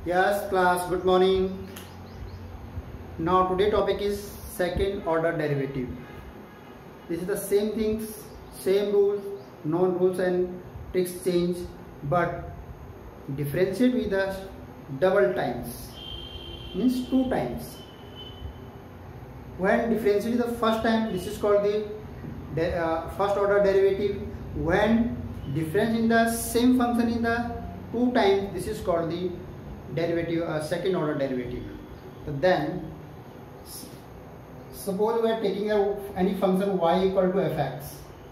Yes, class, good morning. Now today topic is second order derivative. This is the same things, same rules, no rules and tricks change, but differentiate with the double times, means 2 times. When differentiate the first time, this is called the first order derivative. When difference in the same function in the 2 times, this is called the derivative, second order derivative. So then suppose we are taking any function y equal to fx.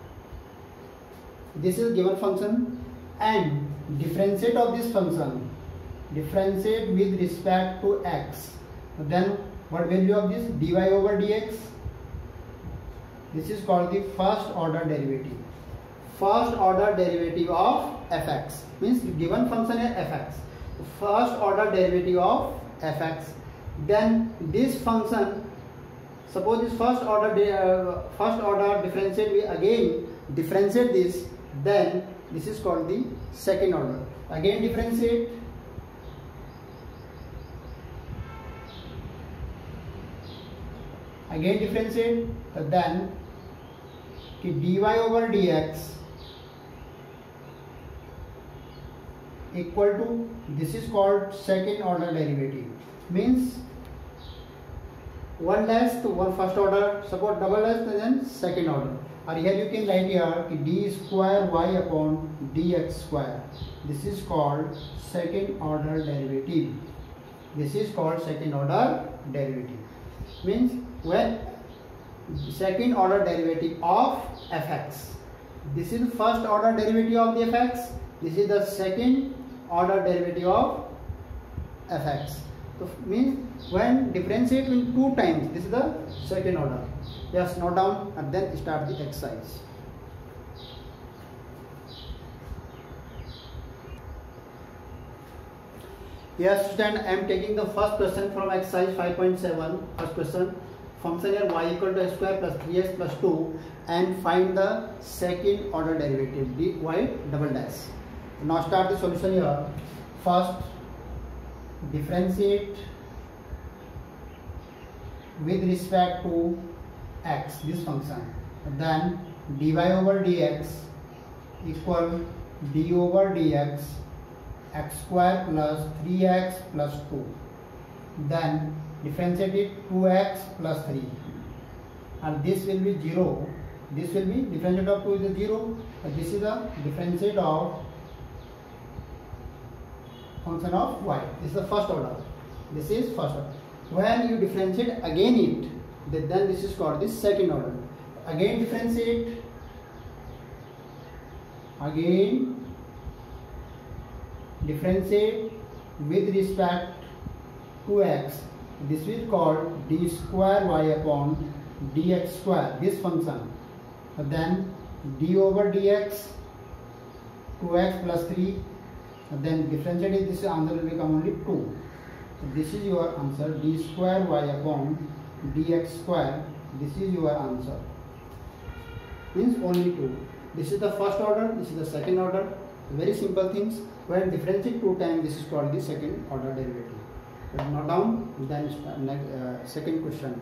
This is given function and differentiate of this function, differentiate with respect to x. Then what value of this? Dy over dx. This is called the first order derivative. First order derivative of fx means given function is fx. First order derivative of fx. Then this function, suppose this first order differentiate, we again differentiate this, then this is called the second order. Again differentiate, then dy over dx equal to, this is called second order derivative, means 1 dash to 1 first order, suppose double dash then second order. Or here you can write here d square y upon dx square. This is called second order derivative. This is called second order derivative. Means when second order derivative of fx. This is first order derivative of the fx. This is the second order derivative of fx. So means when differentiate in 2 times, this is the second order. Just note down and then start the exercise. Yes, student, I am taking the first question from exercise 5.7. First question, function here y equal to x square plus 3x plus 2 and find the second order derivative dy double dash. Now start the solution here. First, differentiate with respect to x, this function. Then dy over dx equal d over dx x square plus 3x plus 2. Then differentiate it 2x plus 3. And this will be 0. This will be differentiate of 2 is 0. This is the differentiate of function of y. This is the first order. This is first order. When you differentiate again it, then this is called the second order. Again differentiate. Again differentiate with respect to x. This is called d square y upon dx square. This function. Then d over dx 2x plus 3. Then differentiate it, this answer will become only 2. So this is your answer, d square y upon dx square. This is your answer. Means only 2. This is the first order, this is the second order. Very simple things. When differentiate 2 times, this is called the second order derivative. So note down, then second question.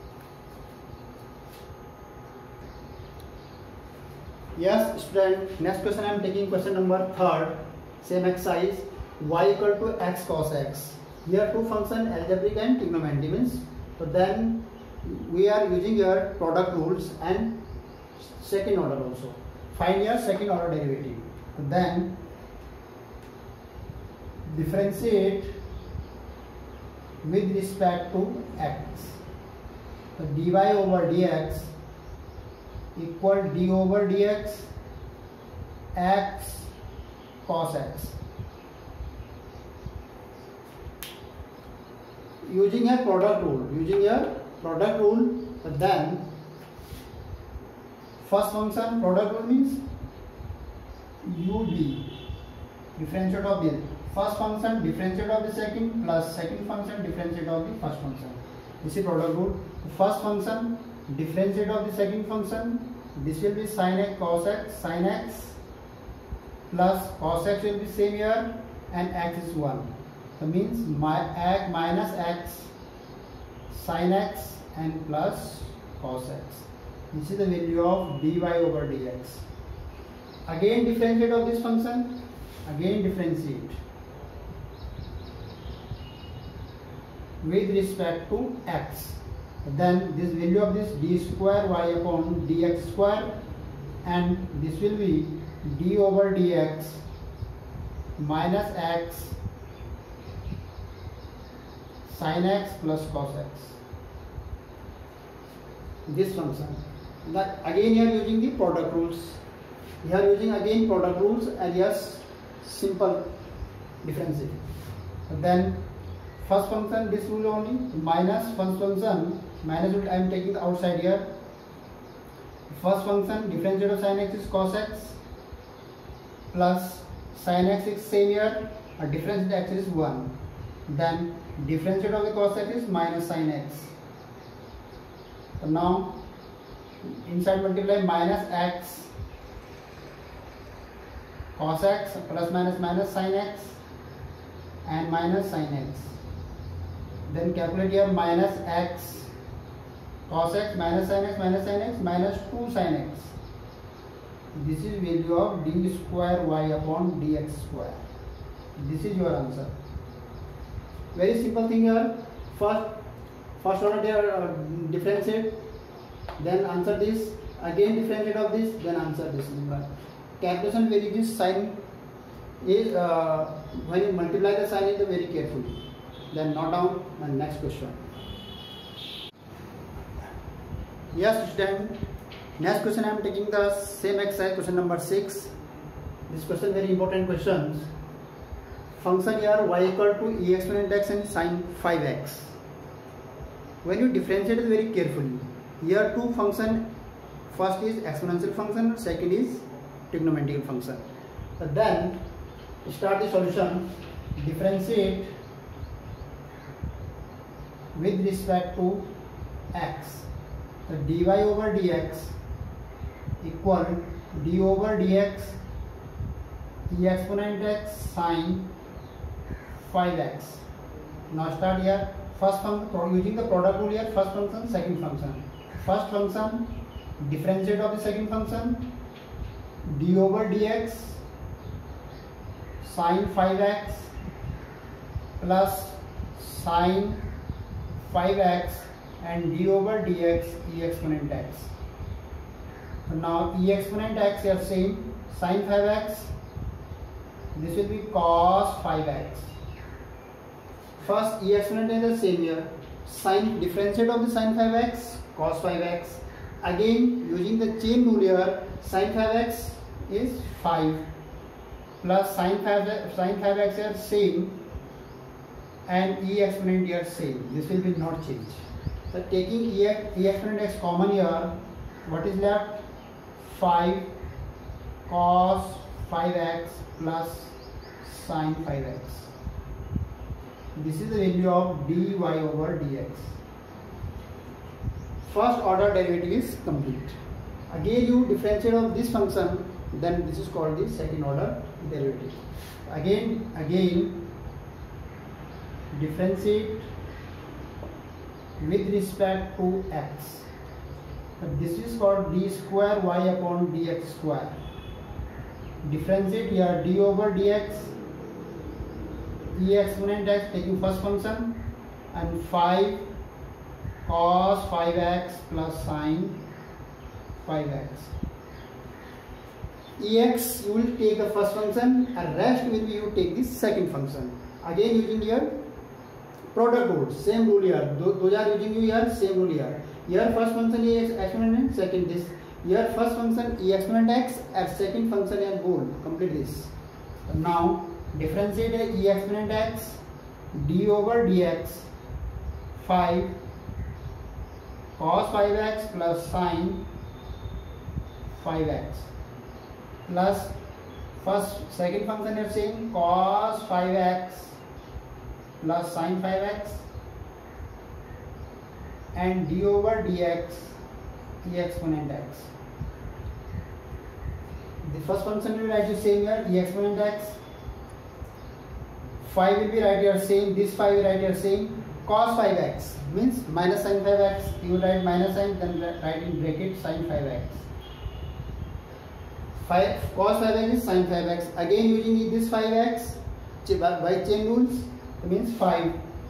Yes, student, next question I am taking question number 3rd. Same exercise, y equal to x cos x. Here 2 function algebraic and trigonometry means. So then we are using here product rules and second order also. Find your second order derivative. So then differentiate with respect to x. So dy over dx equal d over dx x cos x. Using a product rule, then first function product rule means ud, differentiate of the first function, differentiate of the second plus second function, differentiate of the first function. This is product rule. First function, differentiate of the second function. This will be sin x cos x, sin x plus cos x will be same here and x is 1. That means minus x sin x and plus cos x. This is the value of dy over dx. Again differentiate of this function. Again differentiate with respect to x. Then this value of this d square y upon dx square, and this will be d over dx minus x sin x plus cos x. This function. That again you are using the product rules. You are using again product rules and yes, simple differentiate. Then first function, this rule only, minus first function, minus I am taking the outside here. First function, differentiate of sin x is cos x plus sin x is same here, a differentiate x is 1. Then differentiate of the cos x is minus sin x. So now inside multiply minus x cos x plus minus sin x and minus sin x. Then calculate here minus x cos x minus sin x minus 2 sin x. This is value of d square y upon dx square. This is your answer. Very simple thing here. First order there differentiate, then answer this, again differentiate of this, then answer this number. Calculation very this sign is when you multiply the sign is very carefully. Then note down the next question. Yes, student. Next question I am taking the same exercise, question number 6. This question very important questions. Function here y equal to e exponent x and sin 5x. When you differentiate it very carefully, here two function, first is exponential function, second is trigonometric function. So then start the solution. Differentiate with respect to x. So dy over dx equal d over dx e exponent x sin 5x. Now start here. First function, using the product rule here, first function, second function. First function, differentiate of the second function, d over dx sin 5x plus sin 5x and d over dx e exponent x. So now e exponent x you have seen sin 5x, this will be cos 5x. First e exponent is the same here, sin differentiate of the sin 5x cos 5x. Again using the chain rule here, sin 5x is 5 plus sin 5x here same and e exponent here same. This will be not change. So taking e exponent x common here, what is left? 5 cos 5x plus sin 5x. This is the value of dy over dx. First order derivative is complete. Again you differentiate of this function, then this is called the second order derivative. Again differentiate with respect to x. This is called d square y upon dx square. Differentiate here d over dx e exponent x taking first function and 5 cos 5x plus sin 5x. Ex you will take the first function and rest will be you take the second function. Again using here product rule, same rule here. Those are using you here, same rule here. Here first function is exponent and second this. Here first function e exponent x and second function and bold. Complete this. Now differentiate e exponent x d over dx 5 cos 5x plus sin 5x plus second function is saying cos 5x plus sin 5x and d over dx e exponent x. The first function we write the same here, e exponent x 5 will be right here same, this 5 will write here same. Cos 5x means minus sin 5x, you will write minus sign, then write in bracket sin 5x. Cos 5x is sin 5x. Again using this 5x by chain rules, means 5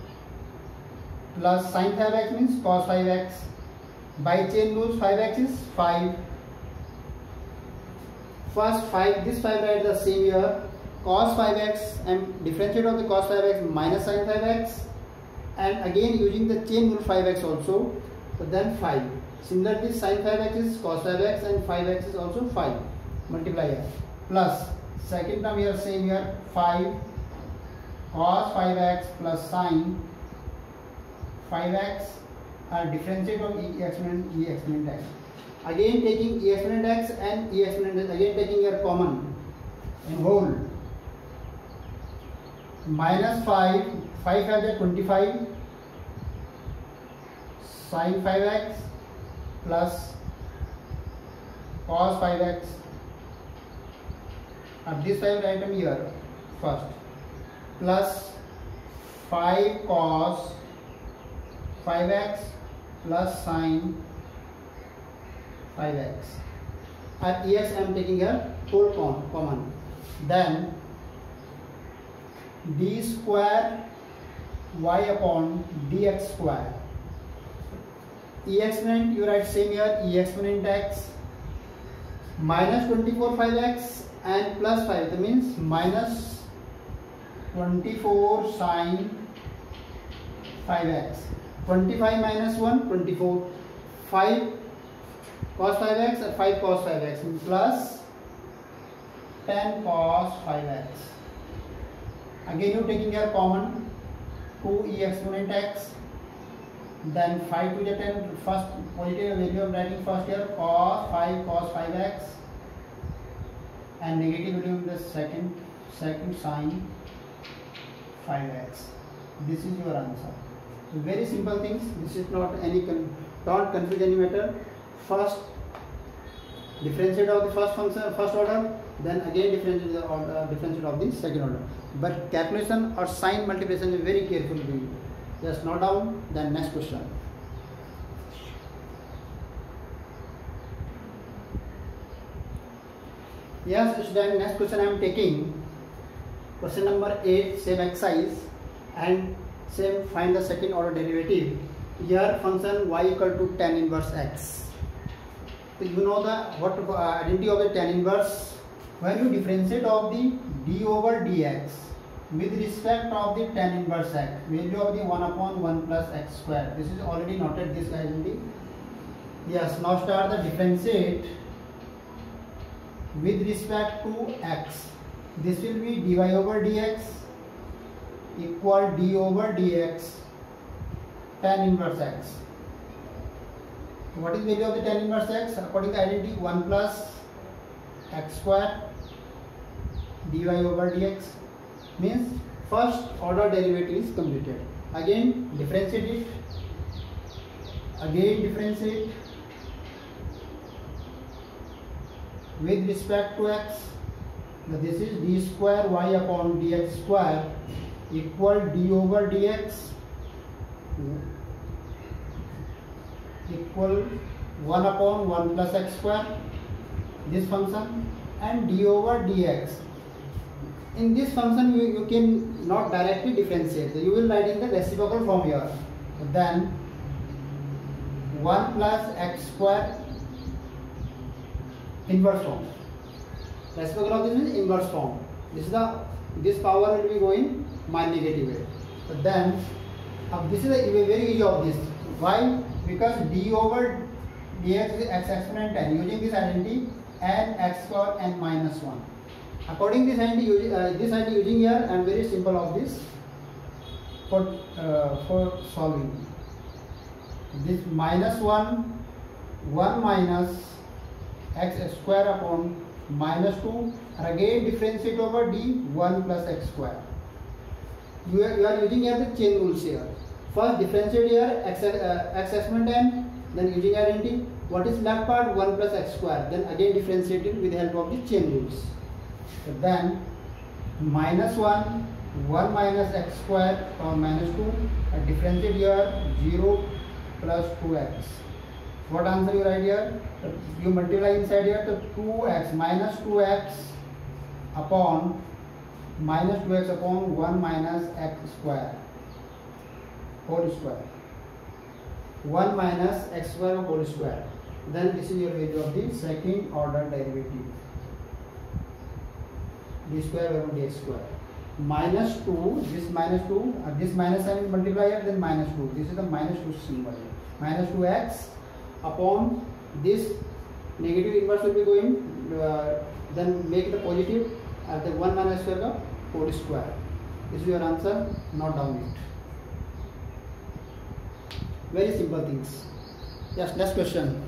plus sin 5x means cos 5x. By chain rules 5x is 5. First 5, this 5 write the same here. Cos 5x and differentiate of the cos 5x minus sin 5x, and again using the chain rule 5x also, so then 5. Similarly sin 5x is cos 5x and 5x is also 5. Multiply here. Plus second term here same here 5 cos 5x plus sin 5x are differentiate of e exponent x. Again taking e exponent x and e exponent x, again taking here common in whole. Minus 5 has a 25 sin 5x plus cos 5x. This 5 item here first, plus 5 cos 5x plus sin 5x. At ex I am taking here whole common. Then d square y upon dx square. E exponent you write same here, e exponent x minus 24 5x and plus 5, that means minus 24 sin 5x. 25 minus 1, 24. 5 cos 5x and 5 cos 5x plus 10 cos 5x. Again you taking here common 2 e exponent x, then 5 to the 10, first positive value of writing first here cos 5 cos 5x, and negative value in the second sin 5x. This is your answer. So very simple things. This is not any don't confuse any matter. First differentiate of the first function first order, then again differentiate of the second order. But calculation or sign multiplication is very careful doing. Just note down. Then next question. Yes, student, next question I am taking question number 8, same exercise, and same find the second order derivative. Here function y equal to tan inverse x. So you know the what identity of the tan inverse. When you differentiate of the d over dx with respect of the tan inverse x, value of the 1 upon 1 plus x square. This is already noted, this identity. Yes, now start the differentiate with respect to x. This will be dy over dx equal d over dx tan inverse x. What is value of the tan inverse x? According to identity, 1 plus x square dy over dx, means first order derivative is completed. Again differentiate it, again differentiate with respect to x. Now this is d square y upon dx square equal d over dx equal 1 upon 1 plus x square, this function, and d over dx. In this function you can not directly differentiate, you will write in the reciprocal form here. Then 1 plus x square inverse form. Reciprocal of this is inverse form. This power will be going my negative way. But then this is a very easy of this. Why? Because d over dx is x exponent n. Using this identity, n x square n minus 1. According to this identity, using here, I am very simple of this for solving. This minus 1 minus x square upon minus 2, and again differentiate over d 1 plus x square. You are using here the chain rules here. First differentiate here x exponent n, then using identity, what is left part 1 plus x square, then again differentiate it with the help of the chain rules. So then minus 1 1 minus x square or minus 2. Differentiate here 0 plus 2x. What answer you write here? You multiply inside here to 2x minus 2x upon minus 2x upon 1 minus x square whole square. 1 minus x square whole square. Then this is your value of the second order derivative. D square over dx square. Minus 2, this minus 2, this minus sign will multiply here, then minus 2. This is the minus 2 symbol. Minus 2x upon this negative inverse will be going, then make the positive at the 1 minus square whole square. This is your answer, not down it. Very simple things. Yes, next question.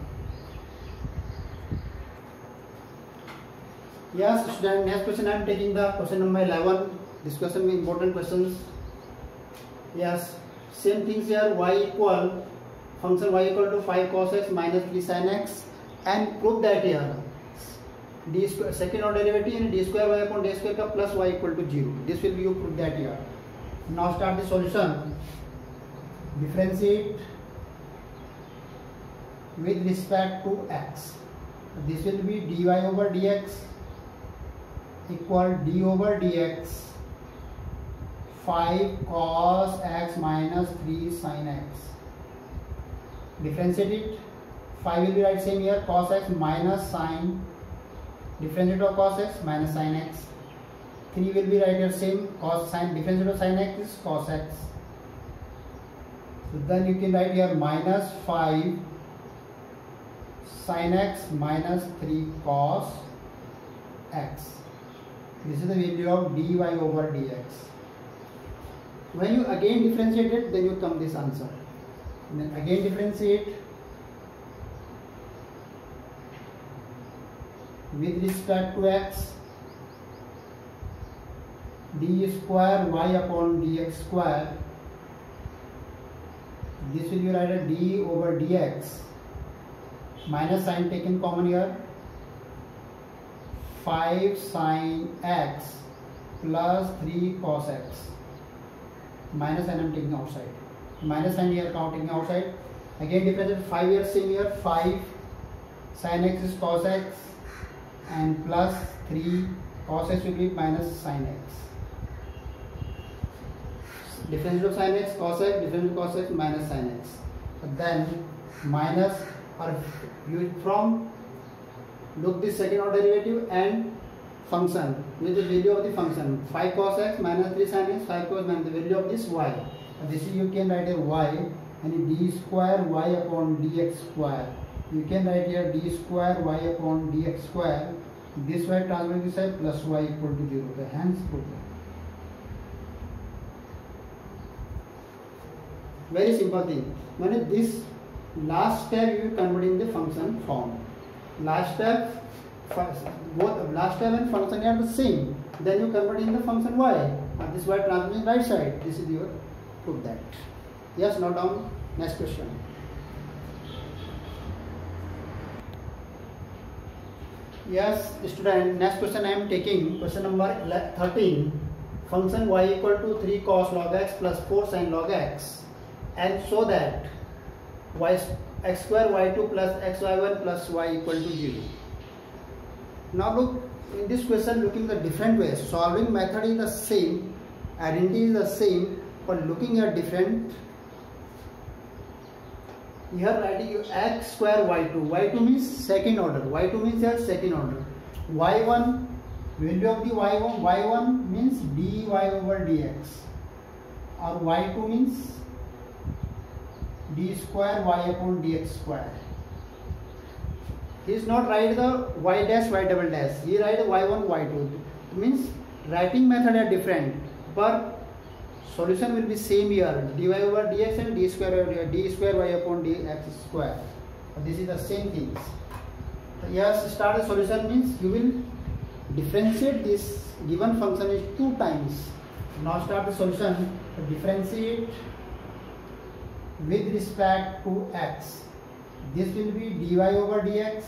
Yes, student, next question I am taking the question number 11. This question is important questions. Yes, same things here. Function y equal to 5 cos x minus 3 sin x, and prove that here d square second order derivative and d square y upon d square ka plus y equal to 0. This will be you prove that here. Now start the solution. Differentiate with respect to x. This will be dy over dx equal d over dx 5 cos x minus 3 sin x. Differentiate it. 5 will be right same here, cos x minus sin. Differentiate of cos x minus sin x. 3 will be right here same, cos sin. Differentiate of sin x is cos x. So then you can write here minus 5 sin x minus 3 cos x. This is the value of dy over dx. When you again differentiate it, then you come this answer. And then again differentiate with respect to x, d square y upon dx square. This will be right at d over dx minus sign taken common here, 5 sin x plus 3 cos x. Minus sign I am taking outside. Minus sign here taking outside. Again differentiate 5 here same here, 5 sin x is cos x and plus 3 cos x will be minus sin x. Differentiate of sin x cos x, differentiate of cos x minus sin x. But then minus, or you from look this second order derivative and function with the value of the function 5 cos x minus 3 sin x, 5 cos minus the value of this y. This is you can write a y and d square y upon dx square. You can write here d square y upon dx square. This y transform this side plus y equal to 0. So hence proof. Very simple thing. When this last step you convert in the function form. Last step, both last step and function are the same. Then you convert in the function y. And this y transform right side. This is your proof that. Yes, now down. Next question. Yes, student. Next question I am taking. Question number 13. Function y equal to 3 cos log x plus 4 sin log x, and so that x square y2 plus xy1 plus y equal to 0. Now look, in this question looking the different ways. Solving method is the same, identity is the same, but looking at different. Here writing x square y2. Y2 means second order. Y2 means here second order. Y1, value of the y1 means dy over dx, or y2 means d square y upon dx square. He is not write the y dash y double dash. He write y1 y2. It means writing method are different, but solution will be same here. Dy over dx and d square y upon dx square. This is the same things. Yes, start the solution means you will differentiate this given function is 2 times. Now start the solution. Differentiate with respect to x. This will be dy over dx,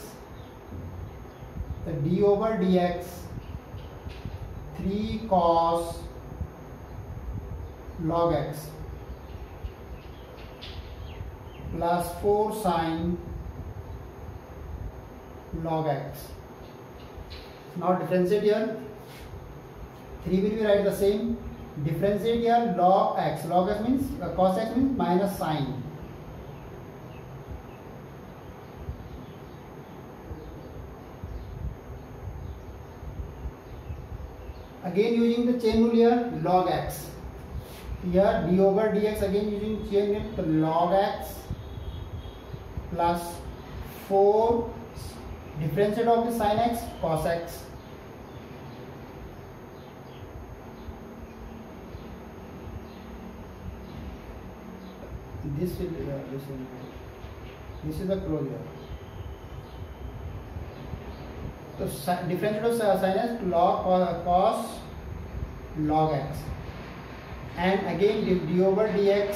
the d over dx 3 cos log x plus 4 sine log x. Now differentiate here. 3 will be write the same. Differentiate here log x. Log x means cos x means minus sine. Again using the chain rule here, log x. Here d over dx, again using chain rule, log x plus 4 differentiate of the sin x, cos x. This will be this is the closure. So differentiate of sin x, log cos log x, and again d over dx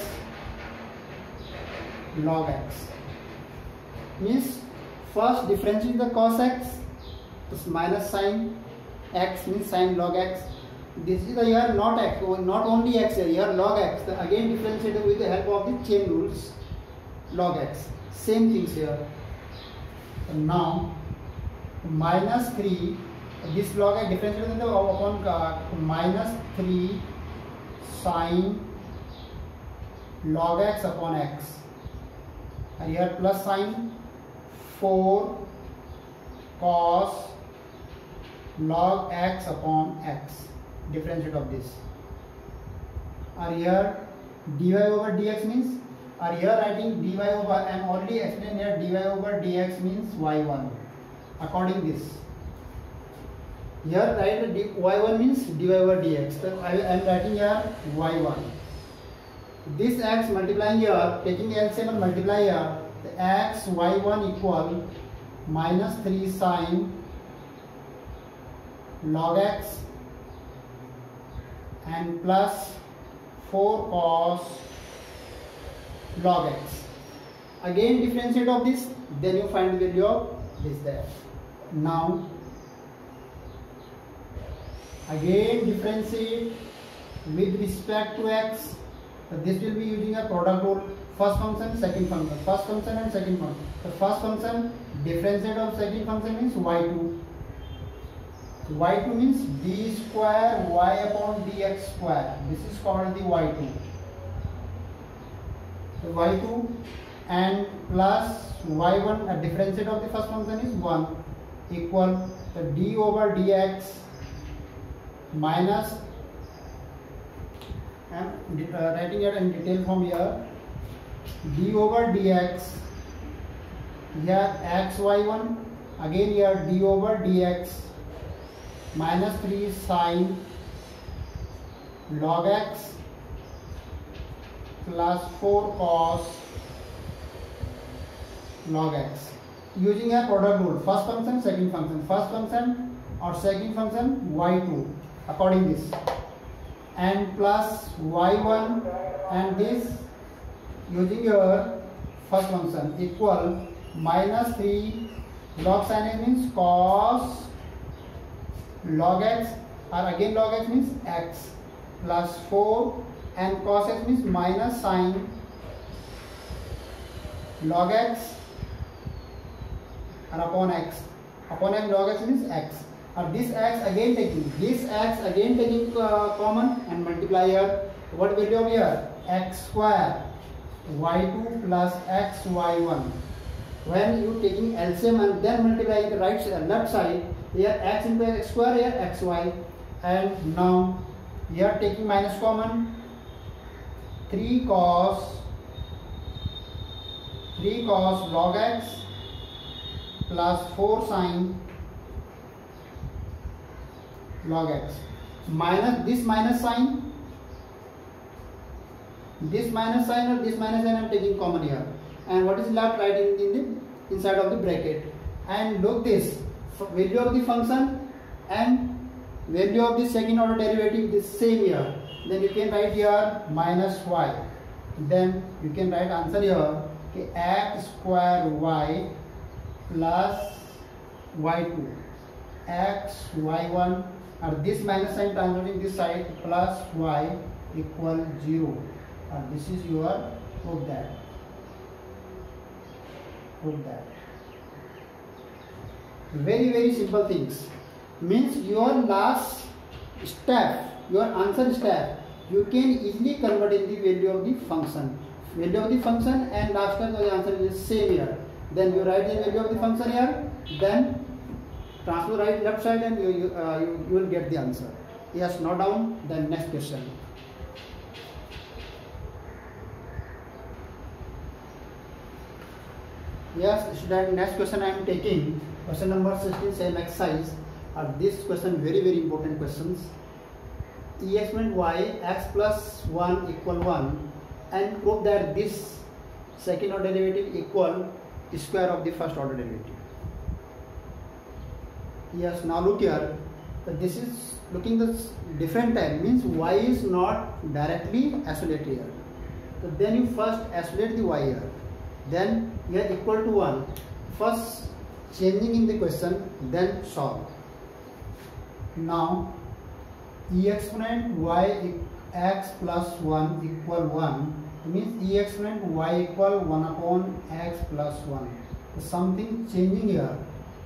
log x. Means first differentiate the cos x, so minus sin x means sin log x. This is the here not x, not only x here log x. Again differentiate with the help of the chain rules, log x. Same things here. So now minus 3, this log x differentiated upon minus 3 sine log x upon x, and here plus sine 4 cos log x upon x, differentiate of this. And here dy over dx means, or here writing dy over, I am already explained here dy over dx means y1. According this, here write y1 means dy over dx. So I am writing here y1. This x multiplying here, taking LCM and multiply here, the x y1 equal minus 3 sine log x and plus 4 cos log x. Again differentiate of this, then you find the value of this there. Now again differentiate with respect to x. So this will be using a product rule. First function, second function, first function and second function. The first function differentiate of second function means y2. y2 means d square y upon dx square. This is called the y2. So y2 and plus y1, differentiate of the first function is 1 equal the d over dx minus, I am writing it in detail from here, d over dx, here x y1, again here d over dx minus 3 sine log x plus 4 cos log x. Using a product rule, first function, second function, first function or second function y2 according this, and plus y1 and this using your first function equal minus 3 log sin x means cos log x, or again log x means x plus 4 and cos x means minus sine log x and upon x log x means x, or this x again taking common and multiply here. What value of here? X square y2 plus x y1. When you taking LCM and then multiply the left side, here x into x square, here xy, and now here taking minus common, 3 cos log x plus 4 sine log x, minus this minus sign or this minus sign I am taking common here, and what is left writing in the inside of the bracket. And look this, value of the function and value of the second order derivative is same here, then you can write here minus y, then you can write answer here, okay, x square y plus y2 x y1, or this minus sign transferring this side plus y equal 0. This is your proof that. Very simple things. Means your last step, your answer step, you can easily convert in the value of the function. And last time the answer is same here. Then you write the value of the function here. Then transfer right left side and you will get the answer. Yes, note down. Then next question. Yes, student, next question I am taking. Question number 16, same exercise. This question very important questions. E exponent y x plus 1 equal 1 and prove that this second order derivative equal square of the first order derivative. Yes, now look here. This is looking the different type, means y is not directly isolated here. So then you first isolate the y here. Then here equal to 1. First changing in the question, then solve. Now e exponent y x plus 1 equal 1 means e exponent y equal 1 upon x plus 1. Something changing here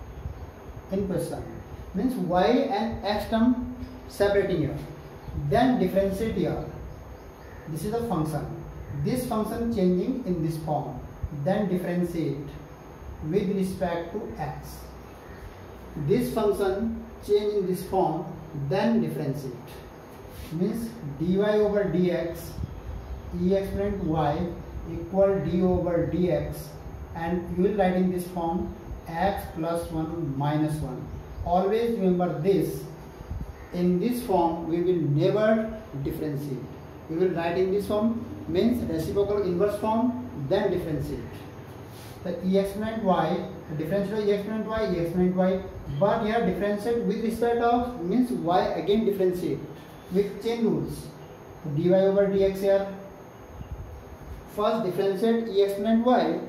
in question, means y and x term separating here, then differentiate here. This is the function. This function changing in this form, then differentiate with respect to x. This function change in this form, then differentiate. Means dy over dx e exponent y equal d over dx, and you will write in this form x plus 1 minus 1. Always remember this. In this form we will never differentiate. We will write in this form, means reciprocal inverse form, then differentiate. The e exponent y, differentiate e exponent y, but here differentiate with respect of, means y again differentiate with chain rules. Dy over dx here. First differentiate e exponent y,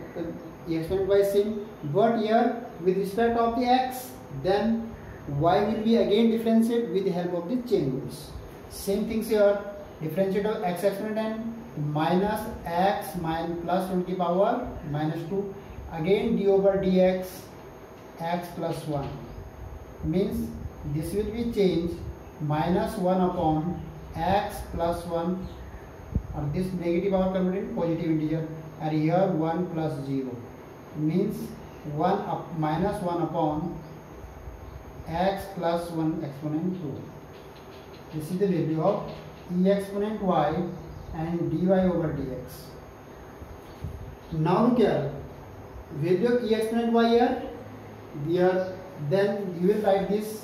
same, but here with respect of the x, then y will be again differentiate with the help of the chain rules. Same things here. Differentiate of x exponent and minus x plus 20 power minus 2. Again d over dx x plus 1. Means this will be changed minus 1 upon x plus 1, or this negative power converted positive integer, and here 1 plus 0. Means minus 1 upon x plus 1 exponent 2. This is the value of e exponent y and dy over dx. Now look here, value of e exponent y here, then you will write this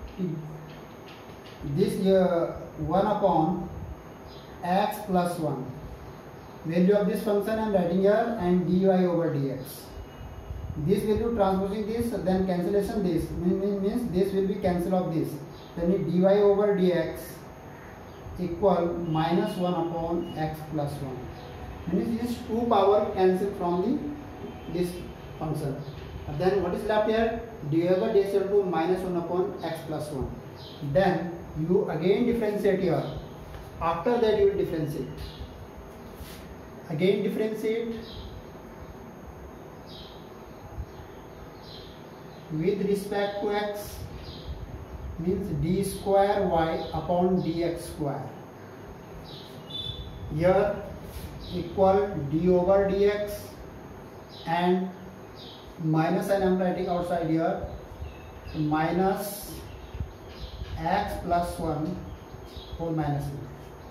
1 upon x plus 1. Value of this function I am writing here, and dy over dx. This value transposing this, then cancellation this, means this will be cancel of this. Then dy over dx equal minus 1 upon x plus 1. Means this 2 power cancel from this function. And then what is left here? dy over dx equal to minus 1 upon x plus 1. Then you again differentiate here. After that you will differentiate. Again differentiate with respect to x, means d square y upon dx square. Here equal d over dx and minus, and I am writing outside here, minus x plus 1 whole minus 1.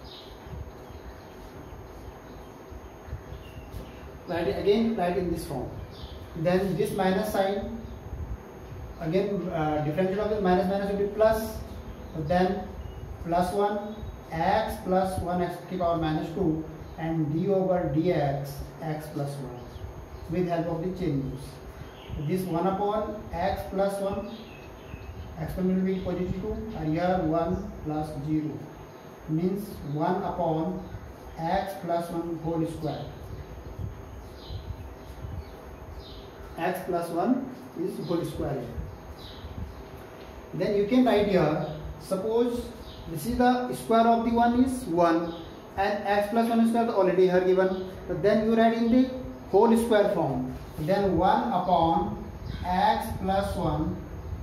Write in this form. Then this minus sign, again differentiate of this minus will be plus, then plus 1 x plus 1 x to the power minus 2 and d over dx x plus 1 with help of the chain rules. This 1 upon x plus 1 exponent will be positive 2, and here 1 plus 0, means 1 upon x plus 1 whole square. X plus 1 is whole square. Then you can write here, suppose this is the square of the 1 is 1, and x plus 1 square already here given. So then you write in the whole square form. Then 1 upon x plus 1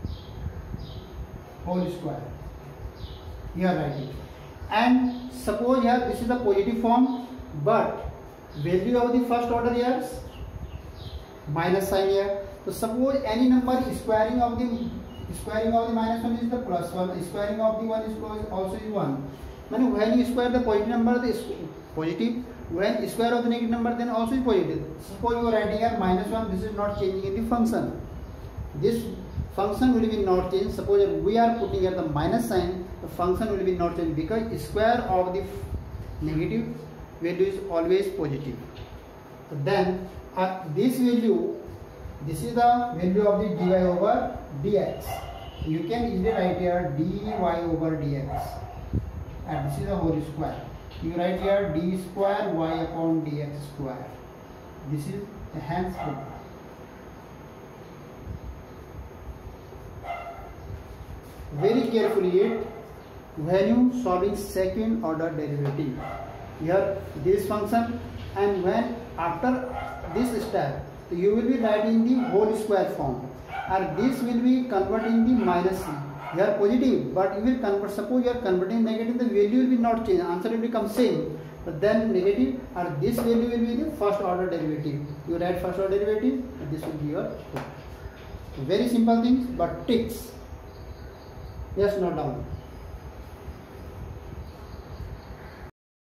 whole square. You are writing. And suppose here this is the positive form, but value of the first order here minus sign here. So suppose any number squaring of the minus 1 is the plus 1, squaring of the 1 is also is 1. When you square the positive number, the positive. When square of the negative number, then also is positive. Suppose you are writing here minus 1, this is not changing in the function. This function will be not changed. Suppose we are putting here the minus sign, the function will be not changed because square of the negative value is always positive. So then this value, this is the value of the dy over dx. You can easily write here dy over dx, and this is the whole square. You write here d square y upon dx square. This is a hence rule. Very carefully it when you solving second order derivative. Here this function, and when after this step you will be writing the whole square form, and this will be converting the minus c. Here positive, but you will convert. Suppose you are converting negative, the value will be not changed. Answer will become same, but then negative, and this value will be the first order derivative. You write first order derivative, and this will be your very simple things, but tricks. Yes, note down.